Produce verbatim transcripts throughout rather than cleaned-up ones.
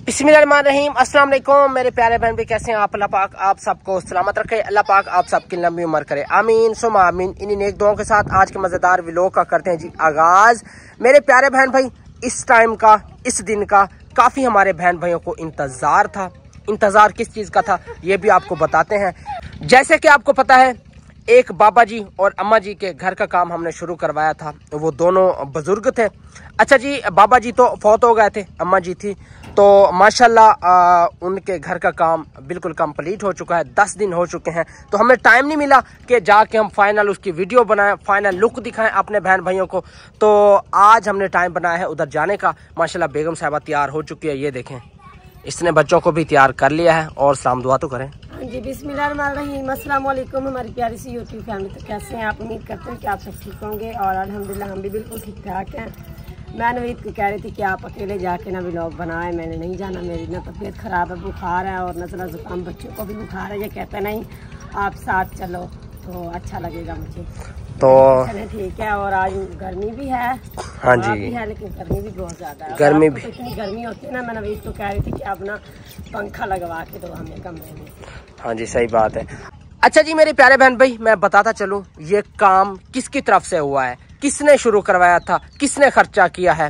बिस्मिल्लाहिर्रहमानिर्रहीम। अस्सलाम वालेकुम मेरे प्यारे बहन भी, कैसे हैं आप? अल्लाह पाक आप सबको सलामत रखे, अल्लाह पाक आप सबकी लंबी उम्र करे, आमीन सुम आमीन। इन्हीं नेक दुआओं के साथ आज के मज़ेदार व्लॉग का करते हैं जी आगाज़। मेरे प्यारे बहन भाई, इस टाइम का, इस दिन का काफ़ी हमारे बहन भाइयों को इंतज़ार था। इंतज़ार किस चीज़ का था ये भी आपको बताते हैं। जैसे कि आपको पता है, एक बाबा जी और अम्मा जी के घर का काम हमने शुरू करवाया था। वो दोनों बुजुर्ग थे। अच्छा जी, बाबा जी तो फौत हो गए थे, अम्मा जी थी तो माशाल्लाह आ, उनके घर का काम बिल्कुल कंप्लीट हो चुका है। दस दिन हो चुके हैं तो हमें टाइम नहीं मिला कि जाके हम फाइनल उसकी वीडियो बनाएं, फाइनल लुक दिखाएं अपने बहन भाइयों को। तो आज हमने टाइम बनाया है उधर जाने का। माशाल्लाह बेगम साहिबा तैयार हो चुकी है, ये देखें, इसने बच्चों को भी तैयार कर लिया है। और सलाम दुआ तो करें। हाँ जी, बिस्मिल्लाहिर्रहमानिर्रहीम। अस्सलाम वालेकुम हमारी प्यारी सी यूट्यूब फैमिली। तो कैसे हैं आप? उम्मीद करते हैं कि आप सब ठीक होंगे और अल्हम्दुलिल्लाह हम भी बिल्कुल ठीक ठाक हैं। मैं नवीद को कह रही थी कि आप अकेले जाके ना व्लॉग बनाएं, मैंने नहीं जाना, मेरी ना तबीयत ख़राब है, बुखार है और नज़ला ज़ुकाम, बच्चों को भी बुखार है। ये कहते नहीं आप साथ चलो तो अच्छा लगेगा मुझे, तो चले ठीक है। और आज गर्मी भी है, हाँ जी भी है, लेकिन गर्मी भी बहुत ज़्यादा है। गर्मी भी तो इतनी गर्मी होती है ना, मैं नवीद को कह रही थी कि आप ना पंखा लगवा के दो हमें कमरे में। हाँ जी, सही बात है। अच्छा जी मेरे प्यारे बहन भाई, मैं बताता चलूं ये काम किसकी तरफ से हुआ है, किसने शुरू करवाया था, किसने खर्चा किया है।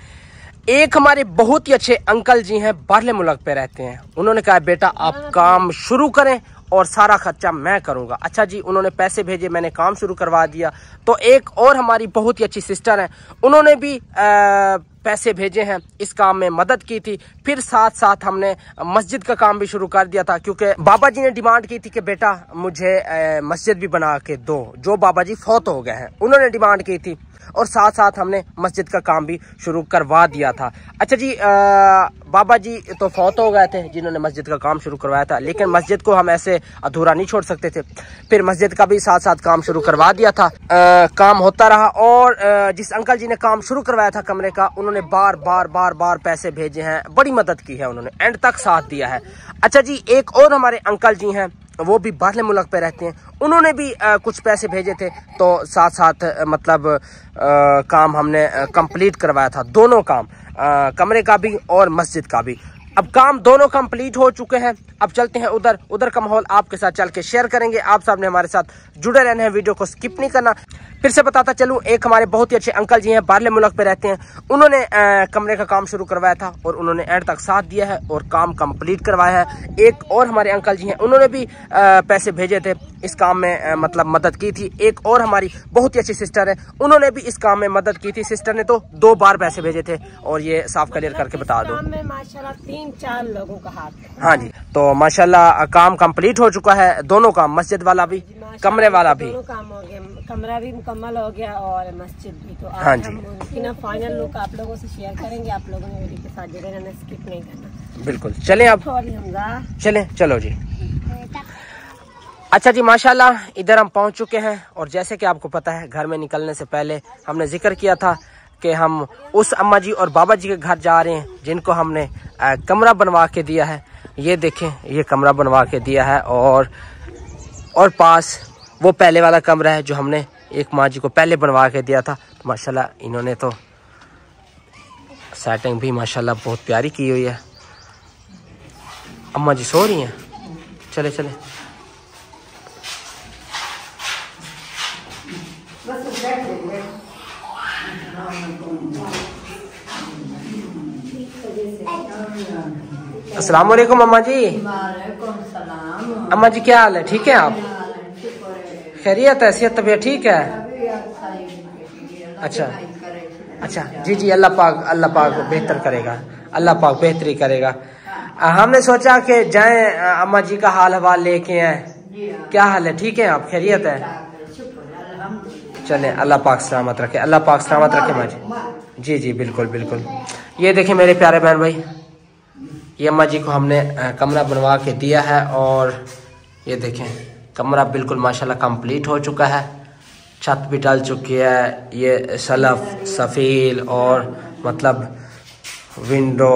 एक हमारे बहुत ही अच्छे अंकल जी हैं, बाहरले मुल्क पे रहते हैं। उन्होंने कहा बेटा आप काम शुरू करें और सारा खर्चा मैं करूंगा। अच्छा जी, उन्होंने पैसे भेजे, मैंने काम शुरू करवा दिया। तो एक और हमारी बहुत ही अच्छी सिस्टर हैं, उन्होंने भी आ, पैसे भेजे हैं, इस काम में मदद की थी। फिर साथ साथ हमने मस्जिद का काम भी शुरू कर दिया था, क्योंकि बाबा जी ने डिमांड की थी कि बेटा मुझे आ, मस्जिद भी बना के दो। जो बाबा जी फौत हो गए हैं उन्होंने डिमांड की थी, और साथ साथ हमने मस्जिद का काम भी शुरू करवा दिया था। अच्छा जी, आ, बाबा जी तो फौत हो गए थे जिन्होंने मस्जिद का काम शुरू करवाया था, लेकिन मस्जिद को हम ऐसे अधूरा नहीं छोड़ सकते थे। फिर मस्जिद का भी साथ साथ काम शुरू करवा दिया था। आ, काम होता रहा। और आ, जिस अंकल जी ने काम शुरू करवाया था कमरे का, उन्होंने बार बार बार बार पैसे भेजे हैं, बड़ी मदद की है, उन्होंने एंड तक साथ दिया है। अच्छा जी, एक और हमारे अंकल जी हैं, वो भी बाहरले मुल्क पे रहते हैं, उन्होंने भी आ, कुछ पैसे भेजे थे। तो साथ साथ आ, मतलब आ, काम हमने कंप्लीट करवाया था, दोनों काम, आ, कमरे का भी और मस्जिद का भी। अब काम दोनों कंप्लीट हो चुके हैं। अब चलते हैं उधर, उधर का माहौल आपके साथ चल के शेयर करेंगे। आप सब ने हमारे साथ जुड़े रहना है, वीडियो को स्किप नहीं करना। फिर से बताता चलूं, एक हमारे बहुत ही अच्छे अंकल जी हैं, बाहरले मुल्क पे रहते हैं, उन्होंने आ, कमरे का काम शुरू करवाया था और उन्होंने एंड तक साथ दिया है और काम कंप्लीट करवाया है। एक और हमारे अंकल जी हैं, उन्होंने भी आ, पैसे भेजे थे, इस काम में आ, मतलब मदद की थी। एक और हमारी बहुत ही अच्छी सिस्टर है, उन्होंने भी इस काम में मदद की थी। सिस्टर ने तो दो बार पैसे भेजे थे। और ये साफ क्लियर करके बता दो, माशाल्लाह तीन चार लोगों का हाथ है। हाँ जी, तो माशाल्लाह काम कंप्लीट हो चुका है, दोनों काम, मस्जिद वाला भी, कमरे वाला भी, दोनों काम हो गया, कमरा भी मुकम्मल हो गया और मस्जिद भी। तो आज हाँ जी, हम उनकी ना फाइनल लुक आप लोगों से शेयर करेंगे। आप लोगों ने वीडियो के साथ जुड़े रहना, स्किप नहीं करना। बिल्कुल, चलें अब, चलें, चलो जी। अच्छा जी, माशाल्लाह इधर हम पहुंच चुके हैं। और जैसे कि आपको पता है, घर में निकलने से पहले हमने जिक्र किया था कि हम उस अम्मा जी और बाबा जी के घर जा रहे हैं जिनको हमने आ, कमरा बनवा के दिया है। ये देखें, ये कमरा बनवा के दिया है। और और पास वो पहले वाला कमरा है जो हमने एक माँ जी को पहले बनवा के दिया था। तो माशाल्लाह इन्होंने तो सेटिंग भी माशाल्लाह बहुत प्यारी की हुई है। अम्मा जी सो रही हैं, चले चले। अस्सलाम वालेकुम अम्मा जी। अम्मा जी क्या हाल है, ठीक है आप? खैरियत है, सेहत तबीयत ठीक है? अच्छा अच्छा, जी जी, अल्लाह पाक अल्लाह पाक बेहतर करेगा, अल्लाह पाक बेहतरी करेगा। हमने सोचा कि जाएं अम्मा जी का हाल हवाल लेके आए। क्या हाल है, ठीक है आप? खैरियत है? चले, अल्लाह पाक सलामत रखे, अल्लाह पाक सलामत रखे अम्मा जी। जी जी, बिल्कुल बिल्कुल। ये देखें मेरे प्यारे बहन भाई, ये अम्मा जी को हमने कमरा बनवा के दिया है। और ये देखें, कमरा बिल्कुल माशाल्लाह कंप्लीट हो चुका है, छत भी डल चुकी है, ये सलफ सफ़ील और मतलब विंडो,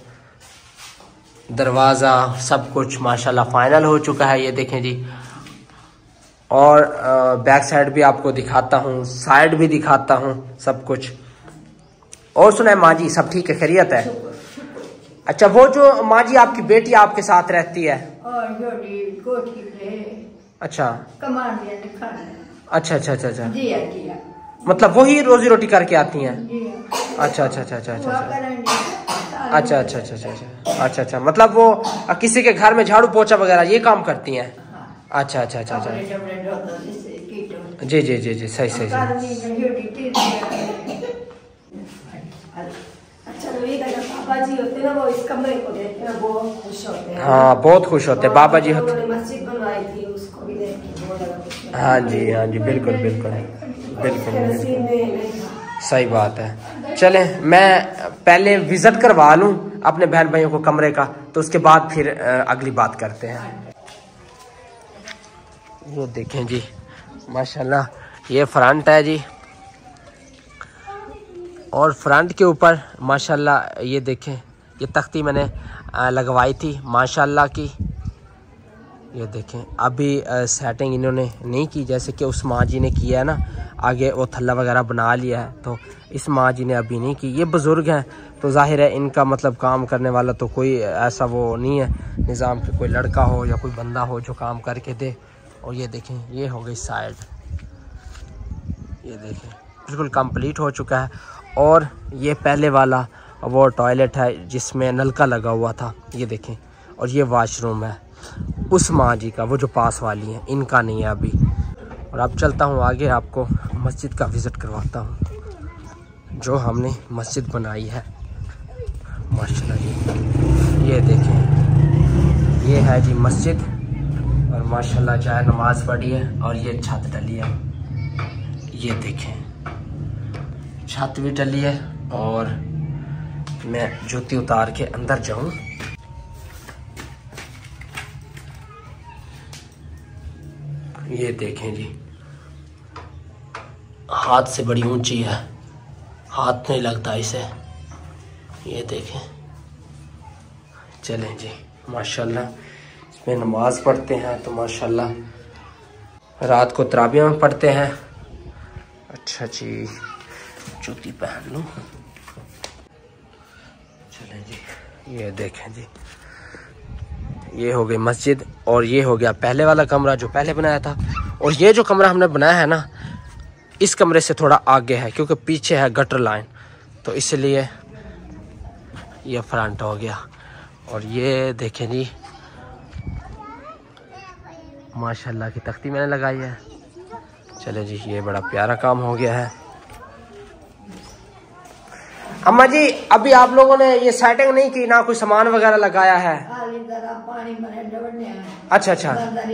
दरवाज़ा, सब कुछ माशाल्लाह फाइनल हो चुका है। ये देखें जी। और बैक साइड भी आपको दिखाता हूँ, साइड भी दिखाता हूँ, सब कुछ। और सुनाए माँ जी, सब ठीक है, खैरियत है? अच्छा, वो जो माँ जी आपकी बेटी आपके साथ रहती है? और जोड़ी कोठी पे। अच्छा कमान दिया दिखाना। अच्छा अच्छा अच्छा अच्छा जी जी। मतलब वही रोजी रोटी करके आती हैं? जी। अच्छा अच्छा अच्छा अच्छा अच्छा अच्छा अच्छा अच्छा अच्छा अच्छा अच्छा अच्छा अच्छा मतलब वो किसी के घर में झाड़ू पोछा वगैरह ये काम करती हैं? अच्छा अच्छा अच्छा अच्छा जी जी जी जी सही सही सही। बाबा जी होते ना वो इस कमरे को देख के बहुत खुश होते हैं। हाँ बहुत खुश होते हैं बाबा जी होते। उन्होंने मस्जिद बनवाई थी उसको भी देख के बहुत ज्यादा खुश। हाँ जी हाँ जी बिल्कुल बिल्कुल बिल्कुल बिल्कुल सही बात है। चले मैं पहले विजिट करवा लूँ अपने बहन भाइयों को कमरे का, तो उसके बाद फिर अगली बात करते हैं। ये देखें जी माशाल्लाह, ये फ्रंट है जी, और फ्रंट के ऊपर माशाल्लाह ये देखें ये तख्ती मैंने लगवाई थी माशाल्लाह की। ये देखें अभी सेटिंग इन्होंने नहीं की, जैसे कि उस माँ जी ने किया है ना, आगे वो थल्ला वगैरह बना लिया है, तो इस माँ जी ने अभी नहीं की। ये बुज़ुर्ग हैं तो जाहिर है इनका मतलब काम करने वाला तो कोई ऐसा वो नहीं है निज़ाम के, कोई लड़का हो या कोई बंदा हो जो काम करके दे। और ये देखें ये हो गई साइड, ये देखें बिल्कुल कंप्लीट हो चुका है। और ये पहले वाला वो टॉयलेट है जिसमें नलका लगा हुआ था, ये देखें। और ये वाशरूम है उस माँ जी का, वो जो पास वाली हैं, इनका नहीं है अभी। और अब चलता हूँ आगे, आपको मस्जिद का विज़िट करवाता हूँ जो हमने मस्जिद बनाई है माशाल्लाह जी। ये देखें ये है जी मस्जिद, और माशाल्लाह चाहे नमाज पढ़ी है, और ये छत डली है, ये देखें छत भी डली है। और मैं जूती उतार के अंदर जाऊं, ये देखें जी हाथ से बड़ी ऊंची है, हाथ नहीं लगता इसे, ये देखें। चलें जी माशाल्लाह इसमें नमाज पढ़ते हैं तो माशाल्लाह रात को तराबियाँ में पढ़ते हैं। अच्छा जी जूती पहन लूँ। चलें जी ये देखें जी ये हो गई मस्जिद, और ये हो गया पहले वाला कमरा जो पहले बनाया था। और ये जो कमरा हमने बनाया है ना, इस कमरे से थोड़ा आगे है क्योंकि पीछे है गटर लाइन, तो इसलिए ये फ्रंट हो गया। और ये देखें जी माशाल्लाह की तख्ती मैंने लगाई है। चले जी ये बड़ा प्यारा काम हो गया है। अम्मा जी अभी आप लोगों ने ये सेटिंग नहीं की ना, कोई सामान वगैरह लगाया है? अच्छा अच्छा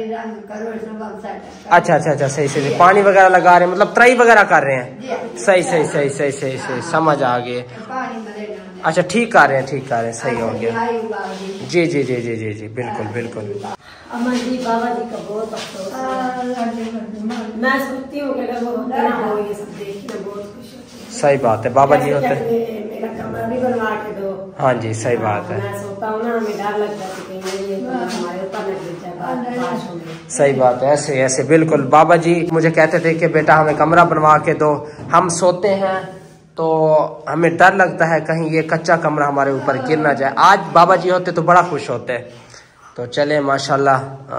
अच्छा अच्छा अच्छा सही सही पानी वगैरह लगा रहे हैं, मतलब त्राई वगैरह कर रहे हैं। सही सही सही सही सही सही समझ आ गए। अच्छा ठीक कर रहे हैं ठीक कर रहे हैं, सही हो गया। जी जी जी जी जी जी बिल्कुल बिल्कुल। अमन जी बाबा जी का बहुत अफसोस है। मैं सोचती हूँ कि अगर वो होते ना हो ये सब देखने बहुत खुश होती। सही बात है बाबा जी होते। मेरा कमरा भी बनवा के दो। हाँ जी सही बात है। मैं सोचता हूँ ना, हमें डर लगता है कि ये हमारे ऊपर न गिर जाए। सही बात है ऐसे ऐसे बिल्कुल। बाबा जी मुझे कहते थे कि बेटा हमें कमरा बनवा के दो, हम सोते हैं तो हमें डर लगता है कहीं ये कच्चा कमरा हमारे ऊपर गिर ना जाए। आज बाबा जी होते तो बड़ा खुश होते। तो चले माशाल्लाह।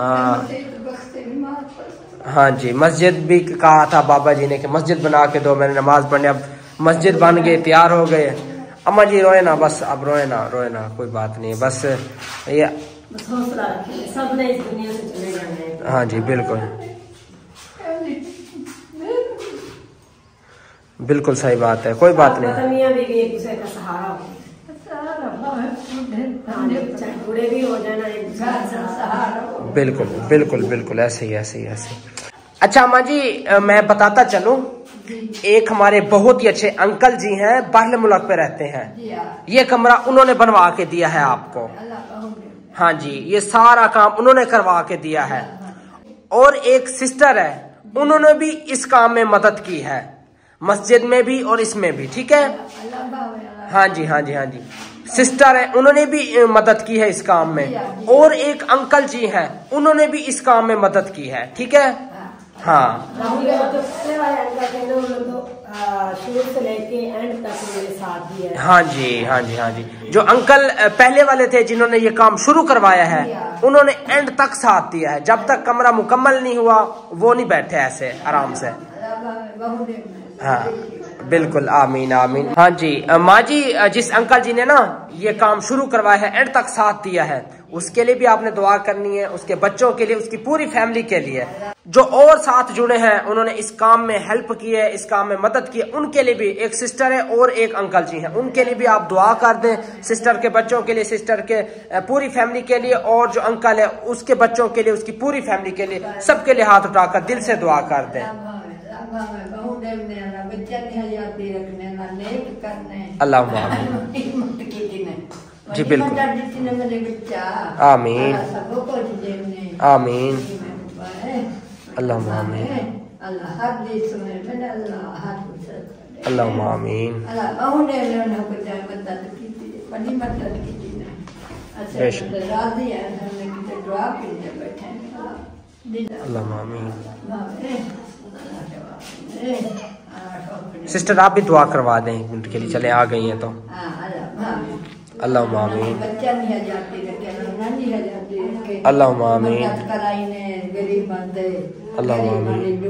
हाँ जी मस्जिद भी कहा था बाबा जी ने कि मस्जिद बना के दो, मैंने नमाज पढ़ने। अब मस्जिद बन गई, तैयार हो गए। अम्मा जी रोए ना बस, अब रोए ना रोए ना कोई बात नहीं, बस ये बस हौसला रखिए, सब ने इस दुनिया से चले जाना है। हाँ जी बिल्कुल बिल्कुल सही बात है, कोई बात नहीं। मियां बीवी एक दूसरे का सहारा हो, चाहे बूढ़े भी हो जाना एक दूसरे का सहारा। बिल्कुल बिल्कुल बिल्कुल ऐसे ही ऐसे ही ऐसे। अच्छा अम्मा जी मैं बताता चलूं, एक हमारे बहुत ही अच्छे अंकल जी हैं, बाहरले मुल्क पे रहते हैं। ये कमरा उन्होंने बनवा के दिया है आपको। हाँ जी ये सारा काम उन्होंने करवा के दिया है। और एक सिस्टर है, उन्होंने भी इस काम में मदद की है, मस्जिद में भी और इसमें भी। ठीक है हाँ जी हाँ जी हाँ जी सिस्टर है, उन्होंने भी मदद की है इस काम में। और एक अंकल जी हैं, उन्होंने भी इस काम में मदद की है। ठीक है हाँ शुरू से लेके एंड तक मेरे साथ ही है। हाँ जी, हाँ जी, हाँ जी। जो अंकल पहले वाले थे जिन्होंने ये काम शुरू करवाया है, उन्होंने एंड तक साथ दिया है। जब तक कमरा मुकम्मल नहीं हुआ वो नहीं बैठे ऐसे आराम से। हाँ बिल्कुल, आमीन आमीन। हाँ जी माँ जी, जिस अंकल जी ने ना ये काम शुरू करवाया है, एंड तक साथ दिया है, उसके लिए भी आपने दुआ करनी है, उसके बच्चों के लिए, उसकी पूरी फैमिली के लिए। जो और साथ जुड़े हैं, उन्होंने इस काम में हेल्प की है, इस काम में मदद की है, उनके लिए भी, एक सिस्टर है और एक अंकल जी हैं, उनके लिए भी आप दुआ कर दें। सिस्टर के बच्चों के लिए, सिस्टर के पूरी फैमिली के लिए, और जो अंकल है उसके बच्चों के लिए, उसकी पूरी फैमिली के लिए, सबके लिए हाथ उठाकर दिल से दुआ कर दें। अल्लाह जी बिल्कुल, आमीन आमीन, अल्लाह आमीन, अल्लाह आमीन। अल्लाह आमीन। सिस्टर आप भी दुआ करवा दें एक मिनट के लिए, चले आ गई हैं तो। अल्लाह आमीन, अल्लाह आमीन, अल्लाह आमीन,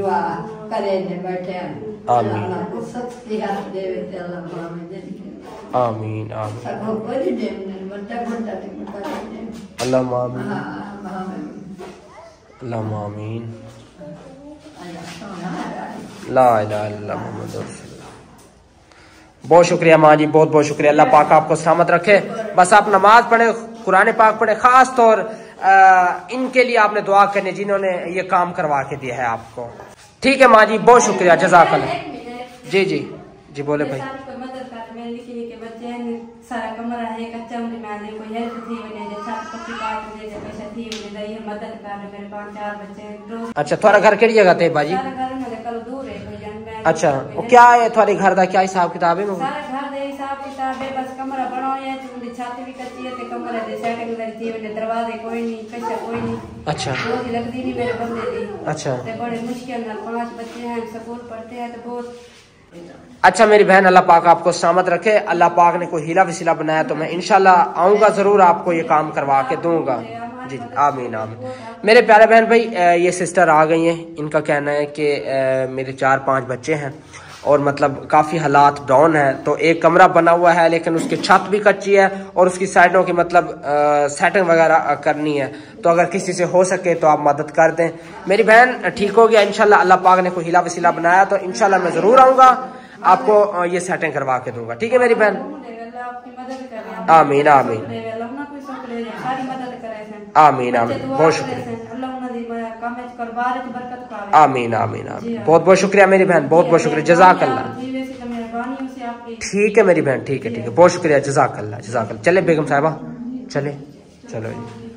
आमीन, आमीन, अल्लाह आमीन, अल्लाह आमीन, ला इलाहा इल्लल्लाह मुहम्मद रसूलुल्लाह। बहुत शुक्रिया माँ जी, बहुत बहुत शुक्रिया। अल्लाह पाक आपको सलामत रखे। बस आप नमाज पढ़े, कुरान पाक पढ़े, खास तौर इनके लिए आपने दुआ करनी जिन्होंने ये काम करवा के दिया है आपको। ठीक है माँ जी, बहुत शुक्रिया, जज़ाकल्लाह। जी जी जी बोले भाई। सारा कमरा है कच्चा, में कोई हेल्प थी वने छत पक्की काट दे दे पैसा थी वने दई मदद कर मेरे पांच चार बच्चे। अच्छा थोड़ा घर केड़ी जगह ते बाजी? सारा घर मेरे कल दूर है कोई जान मैं। अच्छा वो क्या है थोड़े घर दा क्या हिसाब किताब है? सारा घर दे हिसाब किताब है, बस कमरा बनाया है तो छत भी कच्ची है ते कमरे दे सेटिंग करी थी वने, दरवाजे कोई नहीं, पैसा कोई नहीं। अच्छा रोज लगदी नहीं मेरे बंदे दी। अच्छा ते बड़े मुश्किल नाल पांच बच्चे हैं, स्कूल पढ़ते हैं तो बहुत। अच्छा मेरी बहन, अल्लाह पाक आपको सलामत रखे। अल्लाह पाक ने कोई हीला वसीला बनाया तो मैं इंशाल्लाह आऊंगा, जरूर आपको ये काम करवा के दूंगा। जी आमीन आमीन। मेरे प्यारे बहन भाई, ये सिस्टर आ गई हैं। इनका कहना है कि मेरे चार पांच बच्चे हैं और मतलब काफ़ी हालात डाउन है, तो एक कमरा बना हुआ है लेकिन उसकी छत भी कच्ची है और उसकी साइडों की मतलब सेटिंग वगैरह करनी है, तो अगर किसी से हो सके तो आप मदद कर दें। मेरी बहन ठीक हो गया इंशाल्लाह, अल्लाह पाक ने कोई हिला वसीला बनाया तो इंशाल्लाह मैं ज़रूर आऊँगा, आपको ये सेटिंग करवा के दूंगा। ठीक है मेरी बहन? आमीन आमीन आमीन आमीन, बहुत शुक्रिया। आमीन आमीन आमीन, बहुत बहुत शुक्रिया मेरी बहन, बहुत बहुत शुक्रिया, जज़ाकल्लाह। ठीक है मेरी बहन, ठीक है ठीक है, बहुत शुक्रिया, जज़ाकल्लाह जज़ाकल्लाह। चले बेगम साहिबा, चले चलो।